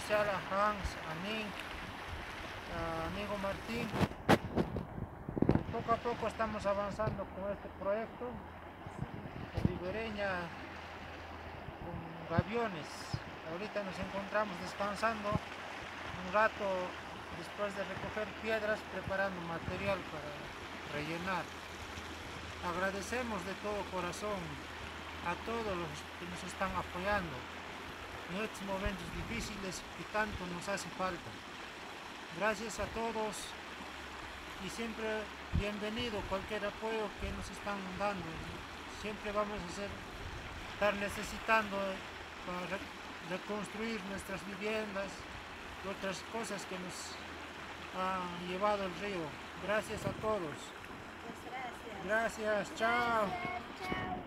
especial a Hans, a Nink, a amigo Martín. Poco a poco estamos avanzando con este proyecto de ribereña con gaviones. Ahorita nos encontramos descansando un rato después de recoger piedras, preparando material para rellenar. Agradecemos de todo corazón a todos los que nos están apoyando en estos momentos difíciles que tanto nos hace falta. Gracias a todos y siempre bienvenido cualquier apoyo que nos están dando. Siempre vamos a estar necesitando para reconstruir nuestras viviendas y otras cosas que nos ha llevado el río. Gracias a todos. Gracias. Gracias, chao. Chao.